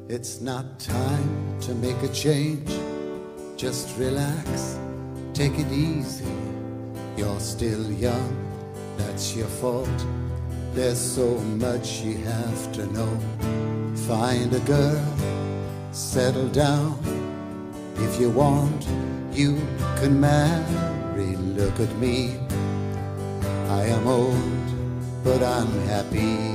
It's not time to make a change. Just relax, take it easy. You're still young, that's your fault. There's so much you have to know. Find a girl, settle down. If you want, you can marry. Look at me, I am old, but I'm happy.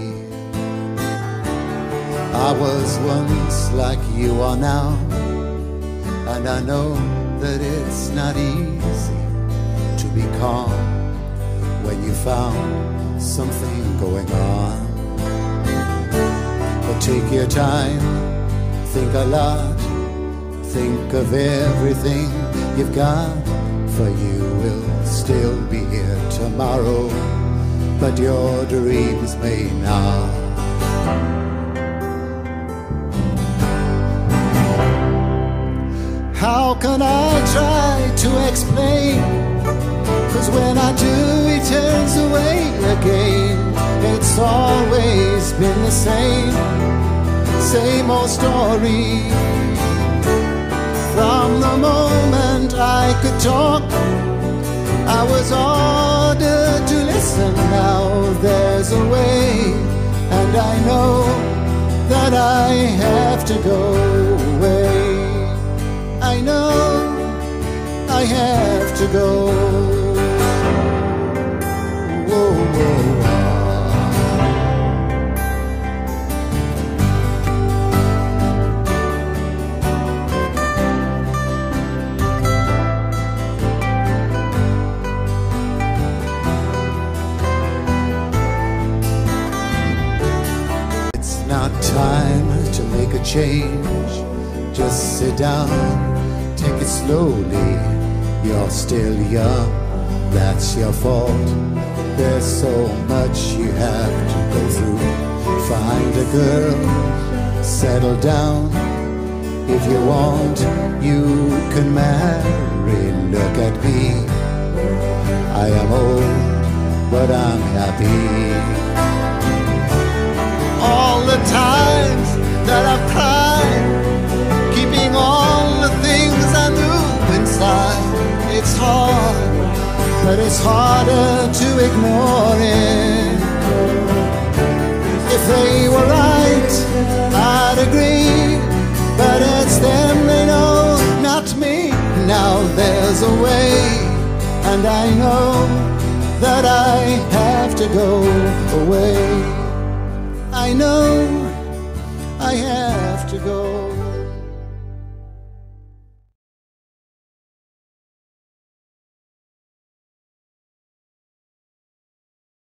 I was once like you are now, and I know that it's not easy to be calm when you found something going on. But take your time, think a lot, think of everything you've got, for you will still be here tomorrow, but your dreams may not. How can I try to explain? 'Cause when I do, he turns away again. It's always been the same old story. From the moment I could talk, I was ordered to listen. Now there's a way, and I know that I have to go away. I know I have to go. Whoa, whoa. It's not time to make a change. Just sit down, take it slowly. You're still young, that's your fault. There's so much you have to go through. Find a girl, settle down. If you want, you can marry. Look at me, I am old, but I'm happy. All the times that I've cried, keeping all the things I knew inside. It's hard, but it's harder to ignore it. If they were right, I'd agree, but it's them they know, not me. Now there's a way, and I know that I have to go away. I know I have to go.